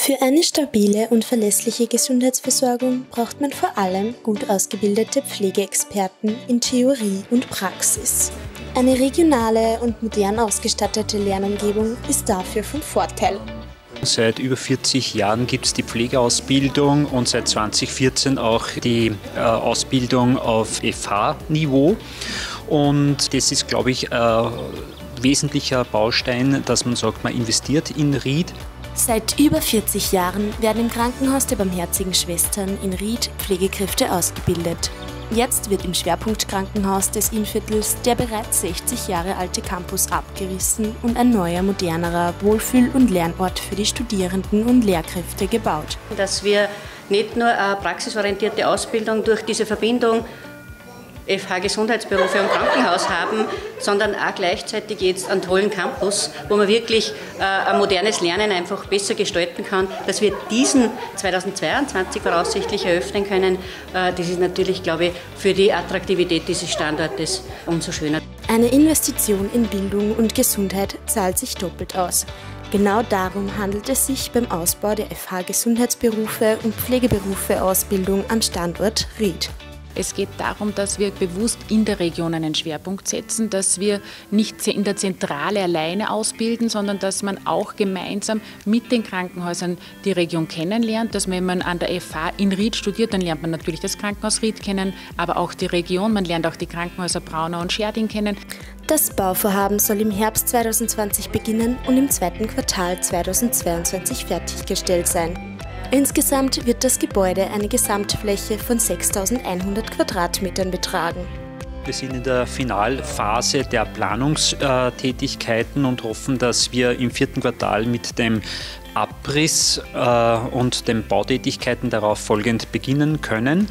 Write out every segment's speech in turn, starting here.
Für eine stabile und verlässliche Gesundheitsversorgung braucht man vor allem gut ausgebildete Pflegeexperten in Theorie und Praxis. Eine regionale und modern ausgestattete Lernumgebung ist dafür von Vorteil. Seit über 40 Jahren gibt es die Pflegeausbildung und seit 2014 auch die Ausbildung auf FH-Niveau. Und das ist, glaube ich, ein wesentlicher Baustein, dass man sagt, man investiert in Ried. Seit über 40 Jahren werden im Krankenhaus der Barmherzigen Schwestern in Ried Pflegekräfte ausgebildet. Jetzt wird im Schwerpunktkrankenhaus des Innviertels der bereits 60 Jahre alte Campus abgerissen und ein neuer, modernerer Wohlfühl- und Lernort für die Studierenden und Lehrkräfte gebaut. Dass wir nicht nur eine praxisorientierte Ausbildung durch diese Verbindung FH Gesundheitsberufe und Krankenhaus haben, sondern auch gleichzeitig jetzt einen tollen Campus, wo man wirklich ein modernes Lernen einfach besser gestalten kann. Dass wir diesen 2022 voraussichtlich eröffnen können, das ist natürlich, glaube ich, für die Attraktivität dieses Standortes umso schöner. Eine Investition in Bildung und Gesundheit zahlt sich doppelt aus. Genau darum handelt es sich beim Ausbau der FH Gesundheitsberufe und Pflegeberufe-Ausbildung am Standort Ried. Es geht darum, dass wir bewusst in der Region einen Schwerpunkt setzen, dass wir nicht in der Zentrale alleine ausbilden, sondern dass man auch gemeinsam mit den Krankenhäusern die Region kennenlernt. Dass wenn man an der FH in Ried studiert, dann lernt man natürlich das Krankenhaus Ried kennen, aber auch die Region. Man lernt auch die Krankenhäuser Braunau und Scherding kennen. Das Bauvorhaben soll im Herbst 2020 beginnen und im zweiten Quartal 2022 fertiggestellt sein. Insgesamt wird das Gebäude eine Gesamtfläche von 6.100 Quadratmetern betragen. Wir sind in der Finalphase der Planungstätigkeiten und hoffen, dass wir im vierten Quartal mit dem Abriss und den Bautätigkeiten darauf folgend beginnen können.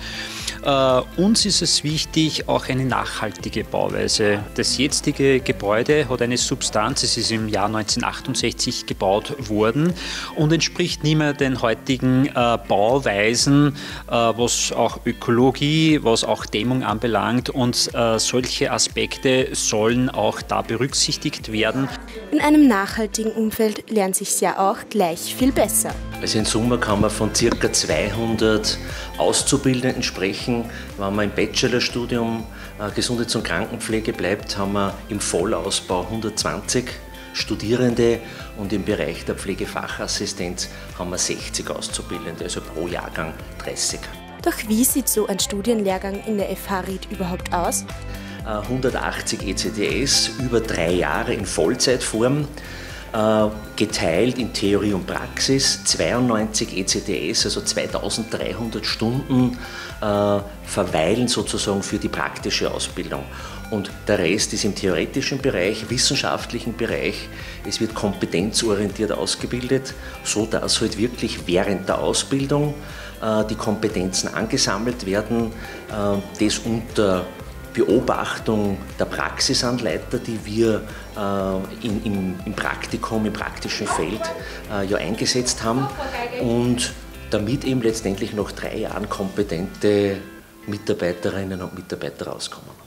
Uns ist es wichtig, auch eine nachhaltige Bauweise. Das jetzige Gebäude hat eine Substanz, es ist im Jahr 1968 gebaut worden und entspricht nicht mehr den heutigen Bauweisen, was auch Ökologie, was auch Dämmung anbelangt, und solche Aspekte sollen auch da berücksichtigt werden. In einem nachhaltigen Umfeld lernt sich's ja auch gleich viel besser. Also in Summe kann man von ca. 200 Auszubildenden sprechen. Wenn man im Bachelorstudium Gesundheits- und Krankenpflege bleibt, haben wir im Vollausbau 120 Studierende und im Bereich der Pflegefachassistenz haben wir 60 Auszubildende, also pro Jahrgang 30. Doch wie sieht so ein Studienlehrgang in der FH Ried überhaupt aus? 180 ECTS über 3 Jahre in Vollzeitform, geteilt in Theorie und Praxis, 92 ECTS, also 2300 Stunden verweilen sozusagen für die praktische Ausbildung. Und der Rest ist im theoretischen Bereich, wissenschaftlichen Bereich. Es wird kompetenzorientiert ausgebildet, sodass halt wirklich während der Ausbildung die Kompetenzen angesammelt werden, das unter Beobachtung der Praxisanleiter, die wir im Praktikum, im praktischen Feld ja eingesetzt haben, und damit eben letztendlich nach 3 Jahren kompetente Mitarbeiterinnen und Mitarbeiter rauskommen.